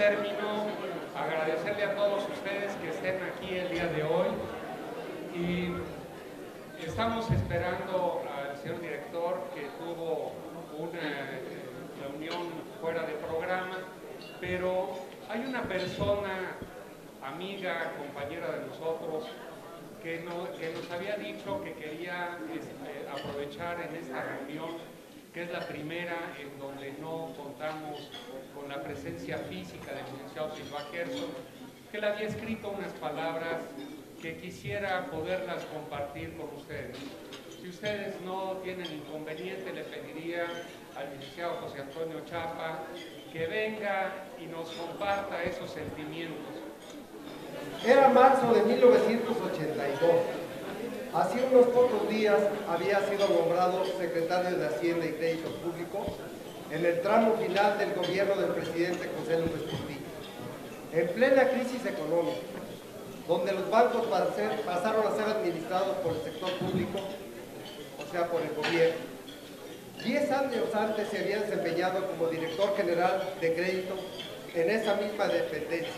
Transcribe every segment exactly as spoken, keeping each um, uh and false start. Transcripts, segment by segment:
término, agradecerle a todos ustedes que estén aquí el día de hoy y estamos esperando al señor director que tuvo una reunión fuera de programa, pero hay una persona, amiga, compañera de nosotros, que, no, que nos había dicho que quería este, aprovechar en esta reunión, que es la primera en donde no contamos con la presencia física del licenciado Silva Gerson, que le había escrito unas palabras que quisiera poderlas compartir con ustedes. Si ustedes no tienen inconveniente, le pediría al licenciado José Antonio Chapa que venga y nos comparta esos sentimientos. Era marzo de mil novecientos ochenta y dos. Hace unos pocos días había sido nombrado secretario de Hacienda y Crédito Público en el tramo final del gobierno del presidente José López Portillo. En plena crisis económica, donde los bancos pasaron a ser administrados por el sector público, o sea, por el gobierno. Diez años antes se había desempeñado como director general de crédito en esa misma dependencia.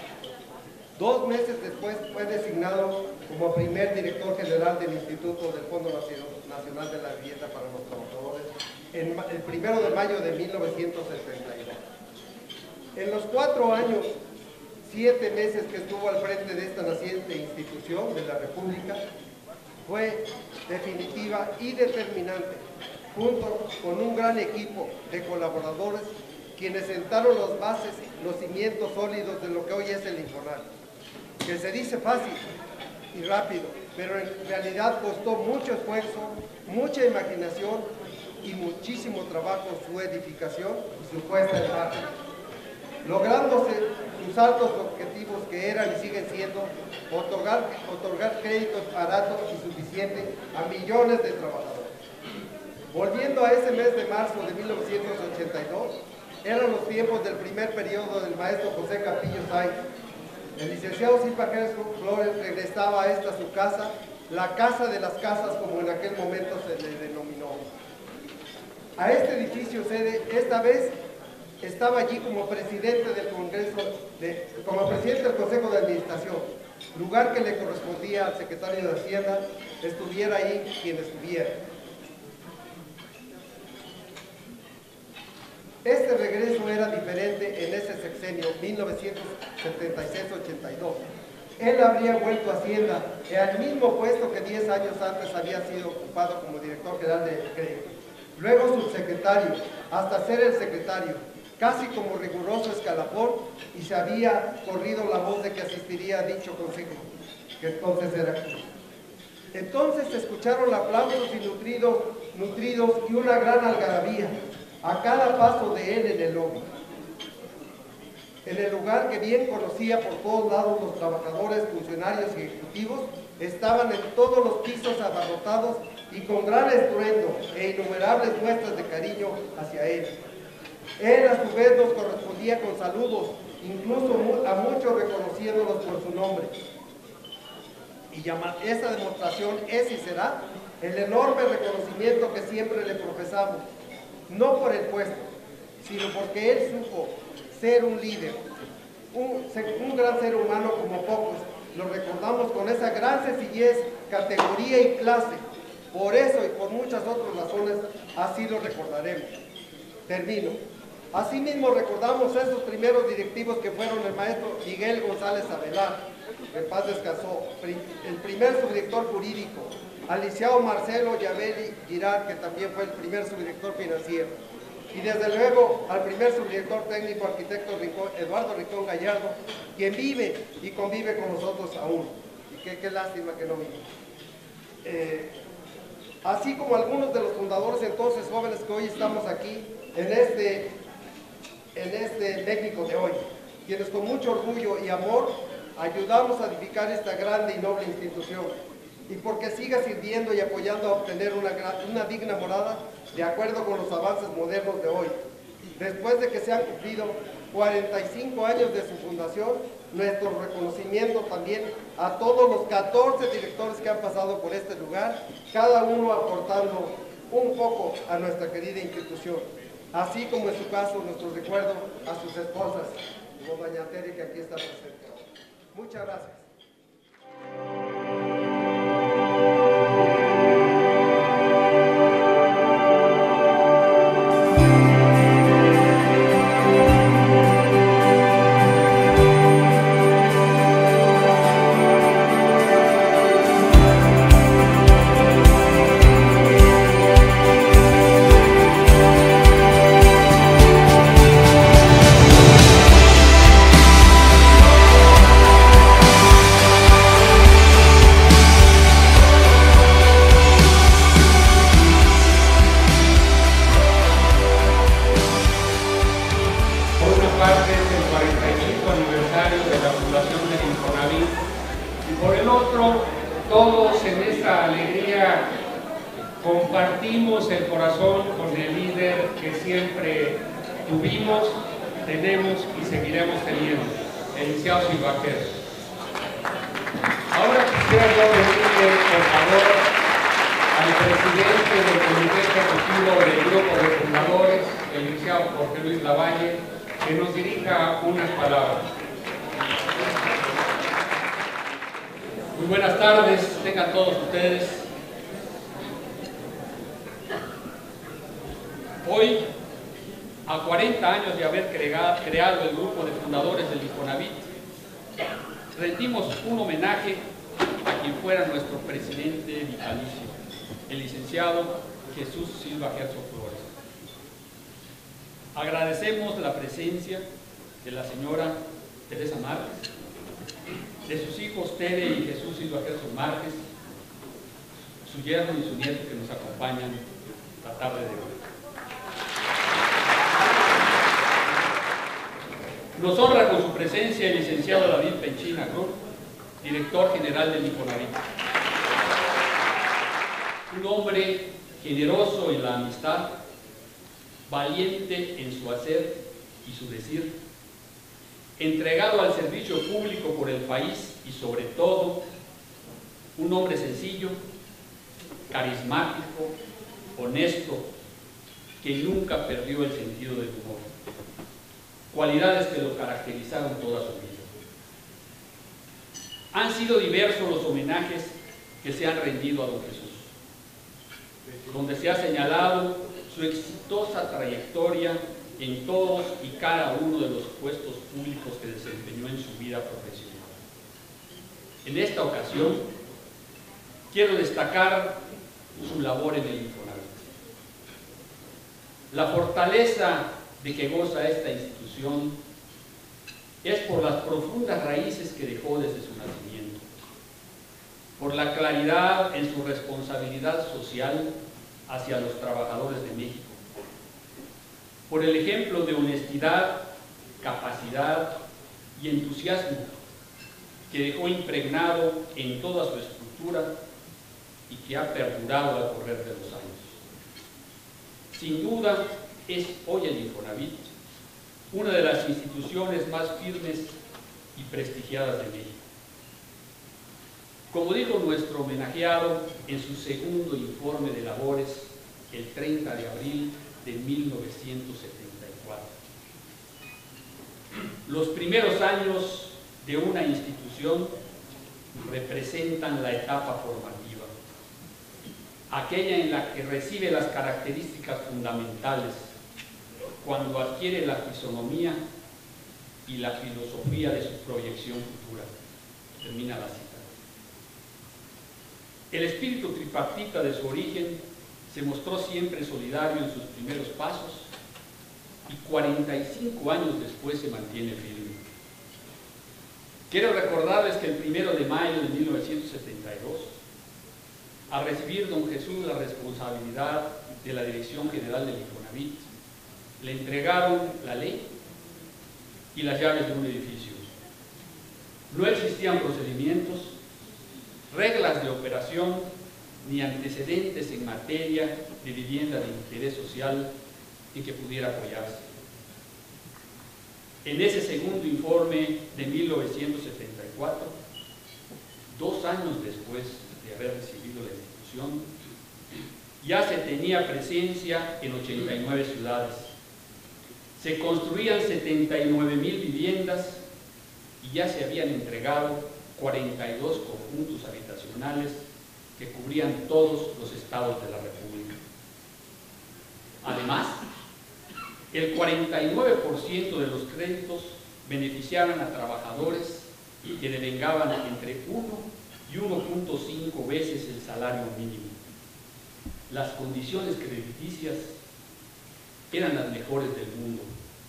Dos meses después fue designado como primer director general del Instituto del Fondo Nacional de la Vivienda para los Trabajadores en el primero de mayo de mil novecientos setenta y dos. En los cuatro años, siete meses que estuvo al frente de esta naciente institución de la República, fue definitiva y determinante, junto con un gran equipo de colaboradores quienes sentaron las bases, los cimientos sólidos de lo que hoy es el Infonavit, que se dice fácil y rápido, pero en realidad costó mucho esfuerzo, mucha imaginación y muchísimo trabajo su edificación y su puesta en marcha, lográndose sus altos objetivos que eran y siguen siendo otorgar, otorgar créditos baratos y suficientes a millones de trabajadores. Volviendo a ese mes de marzo de mil novecientos ochenta y dos, eran los tiempos del primer periodo del maestro José Capillo Sáenz. El licenciado Silva Gerson Flores regresaba a esta su casa, la casa de las casas como en aquel momento se le denominó. A este edificio sede, esta vez estaba allí como presidente del Congreso, de, como presidente del Consejo de Administración, lugar que le correspondía al secretario de Hacienda, estuviera ahí quien estuviera. Este regreso era diferente en ese sexenio, mil novecientos setenta y seis ochenta y dos. Él habría vuelto a Hacienda al mismo puesto que diez años antes había sido ocupado como director general de crédito. Luego subsecretario, hasta ser el secretario, casi como riguroso escalafón, y se había corrido la voz de que asistiría a dicho consejo, que entonces era aquí. Entonces se escucharon aplausos y nutridos, nutridos y una gran algarabía a cada paso de él en el lobby, en el lugar que bien conocía por todos lados los trabajadores, funcionarios y ejecutivos, estaban en todos los pisos abarrotados y con gran estruendo e innumerables muestras de cariño hacia él. Él a su vez nos correspondía con saludos, incluso a muchos reconociéndolos por su nombre. Y esa demostración es y será el enorme reconocimiento que siempre le profesamos, no por el puesto, sino porque él supo ser un líder, un, un gran ser humano como pocos. Lo recordamos con esa gran sencillez, categoría y clase. Por eso y por muchas otras razones, así lo recordaremos. Termino. Asimismo recordamos esos primeros directivos que fueron el maestro Miguel González Avelar, que en paz descansó, el primer subdirector jurídico, al licenciado Marcelo Yavelli Girard, que también fue el primer subdirector financiero, y desde luego al primer subdirector técnico, arquitecto Rincón, Eduardo Rincón Gallardo, quien vive y convive con nosotros aún, y qué, qué lástima que no vive. Eh, así como algunos de los fundadores entonces jóvenes que hoy estamos aquí, en este, en este México de hoy, quienes con mucho orgullo y amor ayudamos a edificar esta grande y noble institución, y porque siga sirviendo y apoyando a obtener una, una digna morada de acuerdo con los avances modernos de hoy. Después de que se han cumplido cuarenta y cinco años de su fundación, nuestro reconocimiento también a todos los catorce directores que han pasado por este lugar, cada uno aportando un poco a nuestra querida institución, así como en su caso nuestro recuerdo a sus esposas, como doña Tere, que aquí está presente. Muchas gracias. Todos en esta alegría compartimos el corazón con el líder que siempre tuvimos, tenemos y seguiremos teniendo, el licenciado Silva Vaquero. Ahora quisiera yo pedirle, por favor, al presidente del Comité Ejecutivo del Grupo de Fundadores, el licenciado Jorge Luis Lavalle, que nos dirija unas palabras. Muy buenas tardes, tengan todos ustedes. Hoy, a cuarenta años de haber creado el grupo de fundadores del Infonavit, rendimos un homenaje a quien fuera nuestro presidente vitalicio, el licenciado Jesús Silva Herzog Flores. Agradecemos la presencia de la señora Teresa Márquez, de sus hijos Tere y Jesús Silva Herzog Márquez, su yerno y su nieto que nos acompañan la tarde de hoy. Nos honra con su presencia el licenciado David Penchina Cruz, director general del Infonavit. Un hombre generoso en la amistad, valiente en su hacer y su decir, entregado al servicio público por el país y sobre todo, un hombre sencillo, carismático, honesto, que nunca perdió el sentido del humor. Cualidades que lo caracterizaron toda su vida. Han sido diversos los homenajes que se han rendido a don Jesús, donde se ha señalado su exitosa trayectoria en todos y cada uno de los puestos públicos que desempeñó en su vida profesional. En esta ocasión, quiero destacar su labor en el Infonavit. La fortaleza de que goza esta institución es por las profundas raíces que dejó desde su nacimiento, por la claridad en su responsabilidad social hacia los trabajadores de México, por el ejemplo de honestidad, capacidad y entusiasmo que dejó impregnado en toda su estructura y que ha perdurado al correr de los años. Sin duda, es hoy el Infonavit una de las instituciones más firmes y prestigiadas de México. Como dijo nuestro homenajeado en su segundo informe de labores el treinta de abril de mil novecientos setenta y cuatro, los primeros años de una institución representan la etapa formativa, aquella en la que recibe las características fundamentales cuando adquiere la fisonomía y la filosofía de su proyección futura. Termina la cita. El espíritu tripartita de su origen se mostró siempre solidario en sus primeros pasos y cuarenta y cinco años después se mantiene firme. Quiero recordarles que el primero de mayo de mil novecientos setenta y dos, al recibir don Jesús la responsabilidad de la Dirección General del Infonavit, le entregaron la ley y las llaves de un edificio. No existían procedimientos, reglas de operación ni antecedentes en materia de vivienda de interés social en que pudiera apoyarse. En ese segundo informe de mil novecientos setenta y cuatro, dos años después de haber recibido la institución, ya se tenía presencia en ochenta y nueve ciudades, Se construían setenta y nueve mil viviendas y ya se habían entregado cuarenta y dos conjuntos habitacionales que cubrían todos los estados de la República. Además, el cuarenta y nueve por ciento de los créditos beneficiaban a trabajadores que devengaban entre uno y uno punto cinco veces el salario mínimo. Las condiciones crediticias eran las mejores del mundo.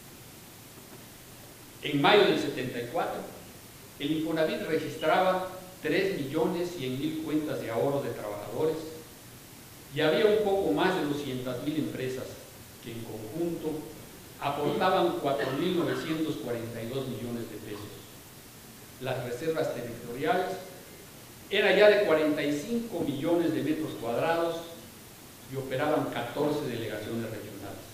En mayo del setenta y cuatro, el Infonavit registraba tres millones cien mil cuentas de ahorro de trabajadores y había un poco más de doscientas mil empresas que en conjunto aportaban cuatro mil novecientos cuarenta y dos millones de pesos. Las reservas territoriales eran ya de cuarenta y cinco millones de metros cuadrados y operaban catorce delegaciones regionales.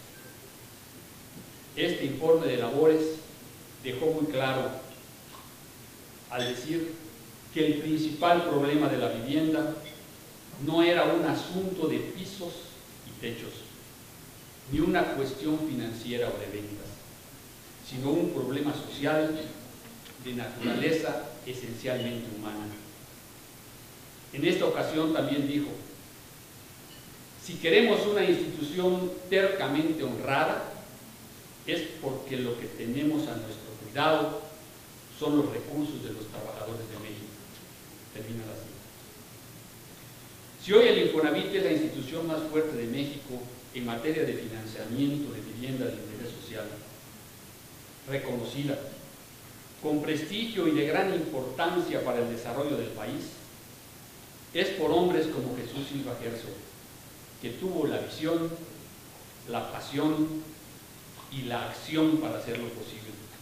Este informe de labores dejó muy claro al decir que el principal problema de la vivienda no era un asunto de pisos y techos, ni una cuestión financiera o de ventas, sino un problema social de naturaleza esencialmente humana. En esta ocasión también dijo: si queremos una institución tercamente honrada, es porque lo que tenemos a nuestro cuidado son los recursos de los trabajadores de México. Termina la cita. Si hoy el Infonavit es la institución más fuerte de México en materia de financiamiento de vivienda de interés social, reconocida, con prestigio y de gran importancia para el desarrollo del país, es por hombres como Jesús Silva Herzog, que tuvo la visión, la pasión y la acción para hacerlo posible.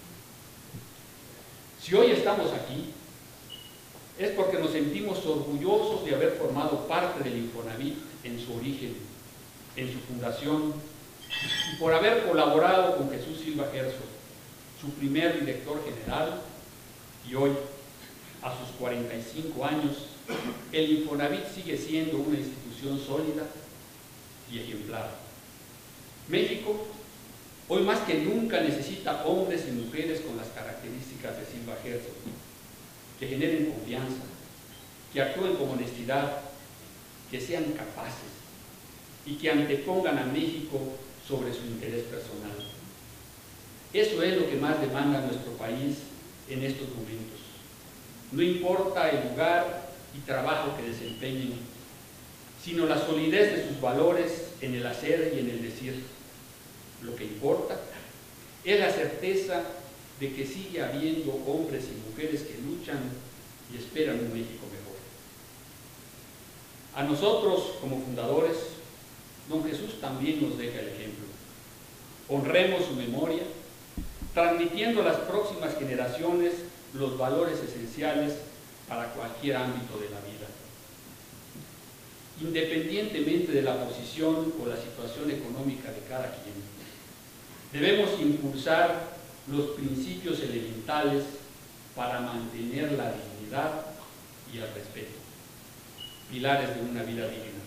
Si hoy estamos aquí, es porque nos sentimos orgullosos de haber formado parte del Infonavit en su origen, en su fundación, y por haber colaborado con Jesús Silva Herzog, su primer director general, y hoy, a sus cuarenta y cinco años, el Infonavit sigue siendo una institución sólida y ejemplar. México, hoy más que nunca, necesita hombres y mujeres con las características de Silva Herzog, que generen confianza, que actúen con honestidad, que sean capaces y que antepongan a México sobre su interés personal. Eso es lo que más demanda nuestro país en estos momentos. No importa el lugar y trabajo que desempeñen, sino la solidez de sus valores en el hacer y en el decir. Lo que importa es la certeza de que sigue habiendo hombres y mujeres que luchan y esperan un México mejor. A nosotros, como fundadores, don Jesús también nos deja el ejemplo. Honremos su memoria, transmitiendo a las próximas generaciones los valores esenciales para cualquier ámbito de la vida. Independientemente de la posición o la situación económica de cada quien, debemos impulsar los principios elementales para mantener la dignidad y el respeto, pilares de una vida digna.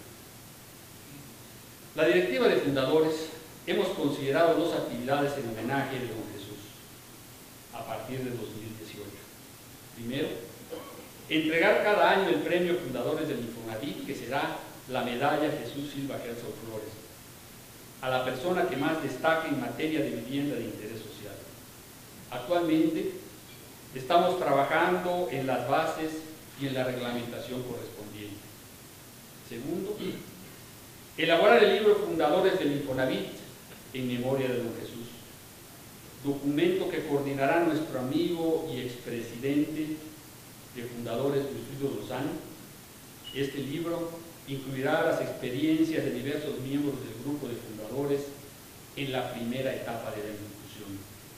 La directiva de fundadores hemos considerado dos actividades en homenaje de don Jesús a partir de dos mil dieciocho. Primero, entregar cada año el premio Fundadores del Infonavit, que será la medalla Jesús Silva Herzog Flores, a la persona que más destaque en materia de vivienda de interés social. Actualmente estamos trabajando en las bases y en la reglamentación correspondiente. Segundo, elaborar el libro Fundadores del Infonavit en memoria de don Jesús, documento que coordinará nuestro amigo y expresidente de Fundadores, Wilfrido Lozano. Este libro incluirá las experiencias de diversos miembros del grupo de fundadores en la primera etapa de la institución.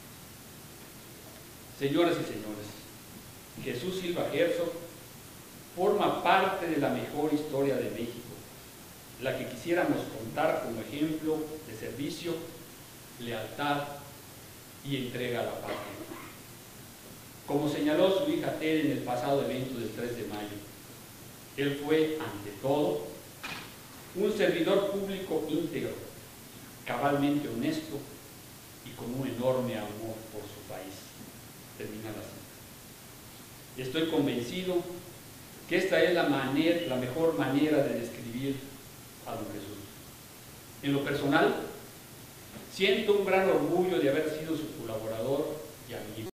Señoras y señores, Jesús Silva Herzog forma parte de la mejor historia de México, la que quisiéramos contar como ejemplo de servicio, lealtad y entrega a la patria. Como señaló su hija Tere en el pasado evento del tres de mayo, él fue, ante todo, un servidor público íntegro, cabalmente honesto y con un enorme amor por su país. Termina la cita. Estoy convencido que esta es la, manera, la mejor manera de describir a don Jesús. En lo personal, siento un gran orgullo de haber sido su colaborador y amigo.